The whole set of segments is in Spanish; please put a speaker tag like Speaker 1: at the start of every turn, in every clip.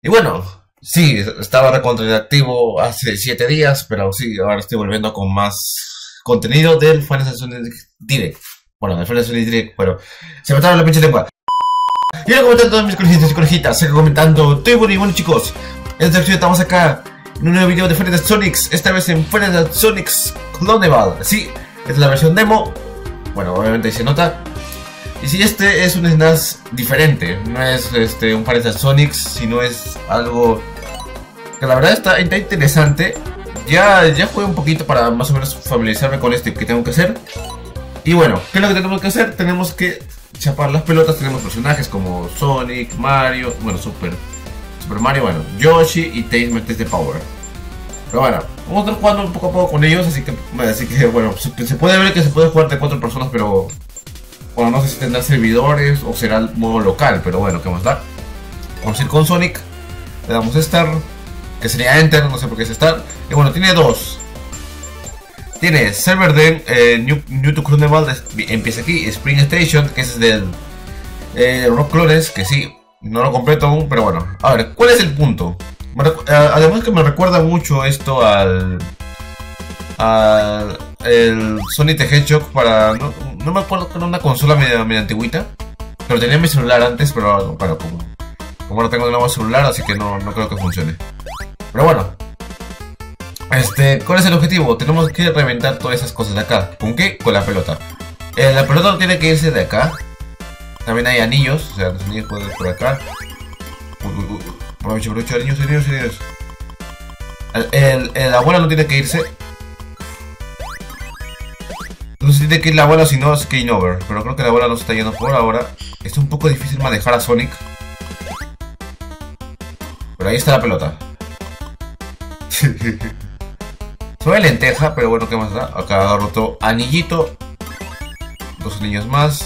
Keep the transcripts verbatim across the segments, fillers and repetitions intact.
Speaker 1: Y bueno, sí, estaba recontra inactivo hace siete días, pero sí, ahora estoy volviendo con más contenido del Final Fantasy Direct. Bueno, del Final Fantasy Direct, pero se me traba la pinche lengua. Y ahora comentando todos mis colegitas y colegitas, sigo comentando, estoy bueno y bueno chicos. En esta ocasión estamos acá en un nuevo video de Final Fantasy Sonics, esta vez en Final Fantasy Sonics Cloneval. Sí, esta es la versión demo, bueno, obviamente se nota. Y si este es un S N E S diferente, no es este, un Final Fantasy Sonics, sino es algo que la verdad está, está interesante. Ya, ya jugué un poquito para más o menos familiarizarme con esto y qué tengo que hacer. Y bueno, ¿qué es lo que tenemos que hacer? Tenemos que chapar las pelotas. Tenemos personajes como Sonic, Mario, bueno, Super, Super Mario, bueno, Yoshi y Tails de Power. Pero bueno, vamos a estar jugando poco a poco con ellos, así que, así que bueno, se, se puede ver que se puede jugar de cuatro personas, pero bueno, no sé si tendrá servidores o será el modo local, pero bueno, ¿qué más da? Vamos a ir con Sonic, le damos Start, que sería Enter, no sé por qué es Start. Y bueno, tiene dos. Tiene Server Den, eh, New, New to Cloneval, empieza aquí, Spring Station, que es del eh, Rock Clones, que sí, no lo completo aún, pero bueno. A ver, ¿cuál es el punto? Me además que me recuerda mucho esto al... al el Sonic the Hedgehog para... No, no me acuerdo que era una consola media, media antigüita, pero tenía mi celular antes, pero bueno, como, como ahora tengo de nuevo celular, así que no, no creo que funcione. Pero bueno. Este, ¿cuál es el objetivo? Tenemos que reventar todas esas cosas de acá. ¿Con qué? Con la pelota. Eh, la pelota no tiene que irse de acá. También hay anillos, o sea, los anillos pueden ir por acá. Uy, uy, uy. Aprovecho, aprovecho, anillos, anillos, anillos. El, el, el, la bola no tiene que irse. No se tiene que ir la bola, si no es game over. Pero creo que la bola no se está yendo por ahora. Es un poco difícil manejar a Sonic. Pero ahí está la pelota. Soy lenteja, pero bueno, ¿qué más da? Acá agarro otro anillito. Dos anillos más.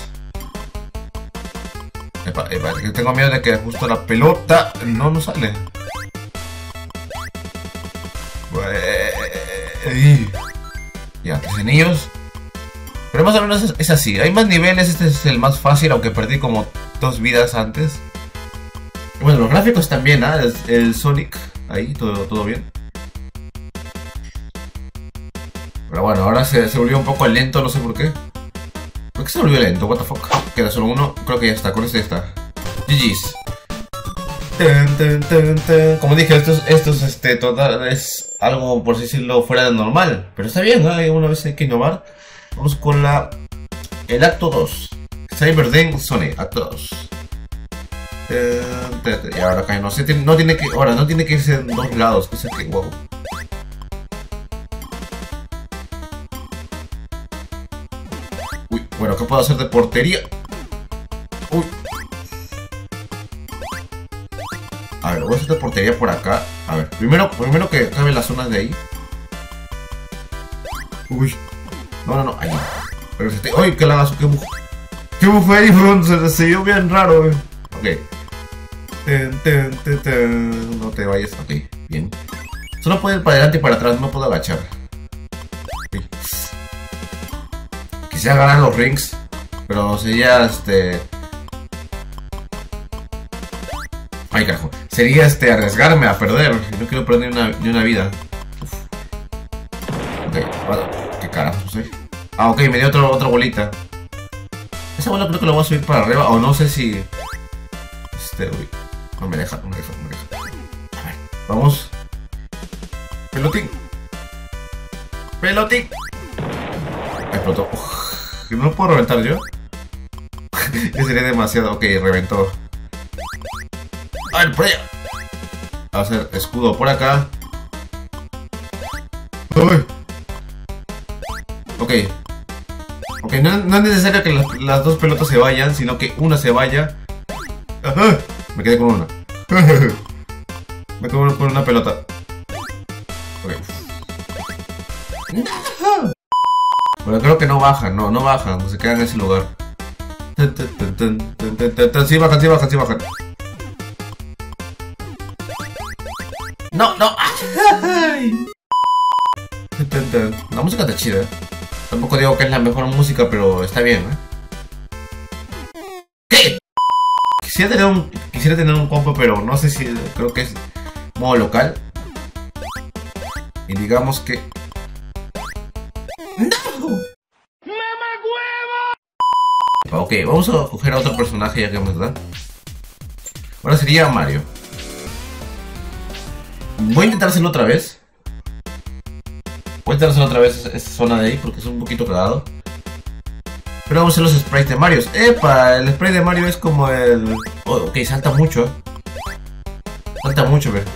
Speaker 1: Epa, epa, que tengo miedo de que justo la pelota no nos sale. Ya, tres anillos. Pero más o menos es, es así. Hay más niveles, este es el más fácil, aunque perdí como dos vidas antes. Bueno, los gráficos también, ¿ah? ¿eh? El, el Sonic, ahí, todo, todo bien. Pero bueno, ahora se, se volvió un poco lento, no sé por qué. ¿Por qué se volvió lento? What the fuck. Queda solo uno, creo que ya está, con este ya está. G G's. Ten, ten, ten, ten. Como dije, esto es, esto es, este, total, es algo, por así decirlo, fuera de normal. Pero está bien, ¿no? Una vez hay que innovar. Vamos con la... el acto dos. Cyber Den Sonic, acto dos. Ten, ten, ten. Y ahora acá no sé, no tiene que... ahora, no tiene que irse en dos lados, que es que wow. Uy, bueno, ¿qué puedo hacer de portería? Uy. A ver, voy a hacer de portería por acá. A ver, primero, primero que acabe las zonas de ahí. Uy. No, no, no, ahí. Pero se te... ¡Uy, qué lagazo! ¡Qué bufo! ¡Qué bufo ahí, bro! Se, se vio bien raro, eh. Ok. Ten, ten, ten, ten. No te vayas. Ok, bien. Solo puedo ir para adelante y para atrás, no puedo agachar. Okay. Quisiera ganar los rings, pero sería este... ay, carajo. Sería este arriesgarme a perder. No quiero perder ni una, ni una vida. Uf. Ok, bueno, ¿qué carajo soy? Ah, ok, me dio otro, otra bolita. Esa bola creo que la voy a subir para arriba, o no sé si... Este, uy. No me deja, no me deja, no me deja. A ver, vamos. Pelotín. Pelotín. Explotó. Uf. ¿No lo puedo reventar yo? Que sería demasiado. Ok, reventó. A ver, por allá. Va a hacer escudo por acá. Uy. Ok. Ok, no, no es necesario que las, las dos pelotas se vayan, sino que una se vaya. Ajá. Me quedé con una. Me quedé con una pelota. Ok. Bueno, creo que no bajan, no, no bajan, se quedan en ese lugar. Sí bajan, sí bajan, sí bajan. No, no. La música está chida. Tampoco digo que es la mejor música, pero está bien, ¿eh? ¿Qué? Quisiera tener un, quisiera quisiera tener un compo, pero no sé si, creo que es modo local. Y digamos que... ¡No! Ok, vamos a coger a otro personaje ya que me da. Ahora sería Mario. Voy a intentar hacerlo otra vez. Voy a intentar hacerlo otra vez esta zona de ahí porque es un poquito cagado. Pero vamos a hacer los sprites de Mario. ¡Epa! El sprite de Mario es como el... Oh, ok, salta mucho, ¿eh? Salta mucho, ve.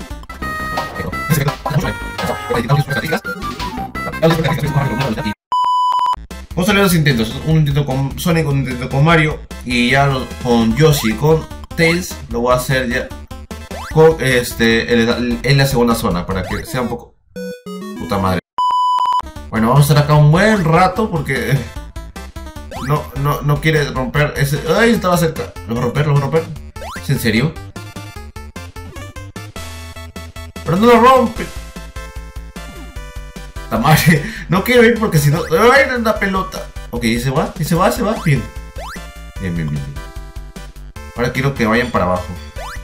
Speaker 1: Vamos a leer los intentos. Un intento con Sonic, un intento con Mario. Y ya con Yoshi, con Tails. Lo voy a hacer ya con este en, en la segunda zona. Para que sea un poco... Puta madre. Bueno, vamos a estar acá un buen rato porque... No, no, no quiere romper ese... ¡Ay! Estaba cerca. ¿Lo va a romper? ¿Lo va a romper? ¿Es en serio? ¡Pero no lo rompe! ¡La madre! No quiero ir porque si no... ¡Ay! No es la pelota. Ok, y se va, y se va, se va. Bien. Bien, bien, bien, bien. Ahora quiero que vayan para abajo.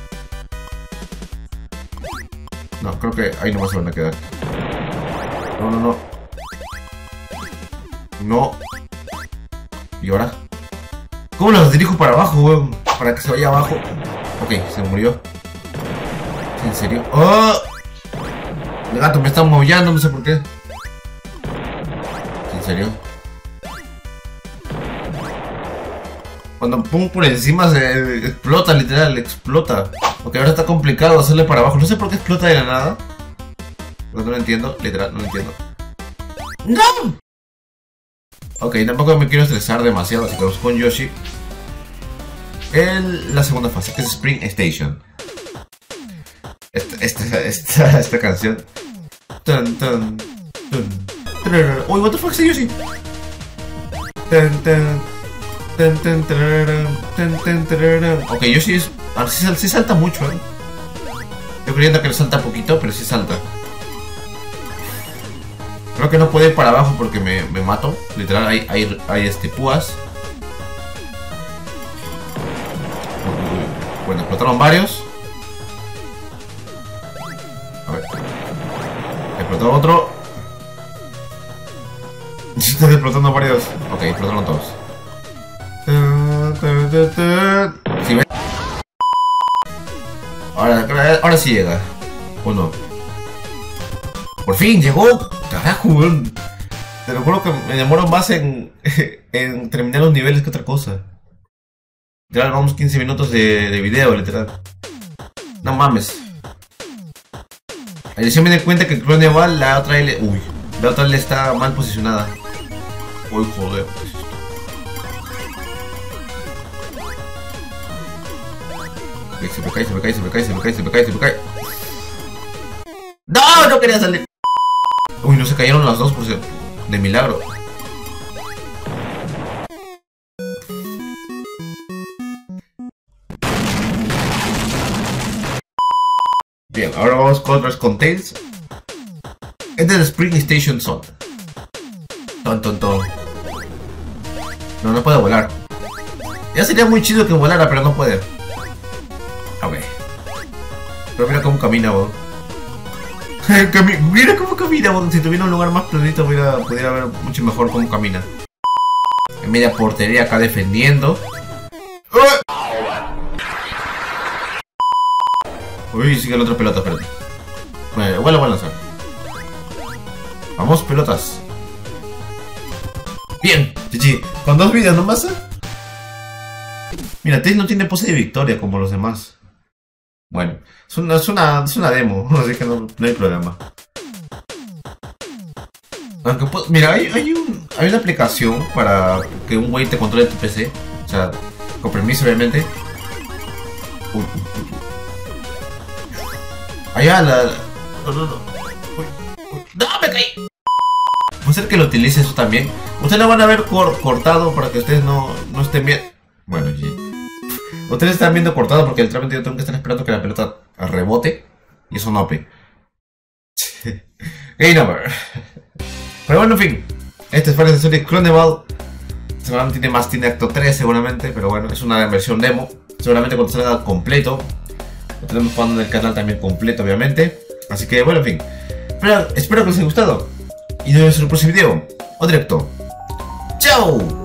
Speaker 1: No, creo que ahí nomás se van a quedar. No, no, no. No. ¿Y ahora? ¿Cómo los dirijo para abajo, weón? Para que se vaya abajo. Ok, se murió. ¿En serio? ¡Oh! El gato me está maullando, no sé por qué. ¿En serio? Cuando pongo por encima se explota, literal, explota. Ok, ahora está complicado hacerle para abajo. No sé por qué explota de la nada. No, no lo entiendo, literal, no lo entiendo. ¡No! Ok, tampoco me quiero estresar demasiado, así que vamos con Yoshi. En la segunda fase, que es Spring Station. Esta, esta, esta, esta canción. Tan, tan, tan. Uy, what the fuck, es Yoshi. Tan, tan, tan, tan, tan, tan, tan. Ok, Yoshi es... Sí, sí salta mucho, eh. Yo creyendo que le salta poquito, pero sí salta. Creo que no puedo ir para abajo porque me, me mato. Literal, hay, hay, hay este, púas. Bueno, explotaron varios. A ver. Explotó otro. Están explotando varios. Ok, explotaron todos. ¿Sí ven? Ahora, ahora sí llega. ¿O no? Por fin llegó. Carajo, weón. Te lo juro que me demoro más en, en terminar los niveles que otra cosa. Ya vamos quince minutos de, de video, literal. No mames. Ahí se me di cuenta que Cloneval, la otra L. Uy, la otra L está mal posicionada. Uy, joder. Okay, se me cae, se me cae, se me cae, se me cae, se me cae, se me cae. ¡No! No quería salir. Uy, no se cayeron las dos por si... de milagro. Bien, ahora vamos con otras con Tails. Es del Spring Station Zone. Ton, ton, ton. No, no puede volar. Ya sería muy chido que volara, pero no puede. A ver. Pero mira cómo camina, weón. Mira cómo camina, weón. Si tuviera un lugar más planito, pudiera, pudiera ver mucho mejor cómo camina. En media portería acá defendiendo. Uy, sigue la otra pelota, espérate. Bueno, igual la voy a lanzar. Vamos, pelotas. Bien, chichi. Con dos vidas nomás, ¿eh? Mira, Tails no tiene pose de victoria como los demás. Bueno, es una, es una, es una demo, así que no, no hay problema. Aunque, pues, mira, hay, hay, un, hay una aplicación para que un güey te controle tu P C. O sea, con permiso, obviamente. Uy, uy, uy. Allá la... No, no, no. Uy, uy. ¡No, me caí! Puede ser que lo utilice eso también. Ustedes lo van a ver cor cortado para que ustedes no, no estén bien. Bueno, sí. Ustedes están viendo cortado porque literalmente yo tengo que estar esperando que la pelota rebote. Y eso no, pe. Game over. Pero bueno, en fin. Este es Final Fantasy Cloneval. Seguramente tiene más, tiene acto tres seguramente. Pero bueno, es una versión demo. Seguramente cuando salga completo. Lo tenemos jugando en el canal también completo, obviamente. Así que bueno, en fin. Pero espero que os haya gustado. Y nos vemos en el próximo video o directo. ¡Chao!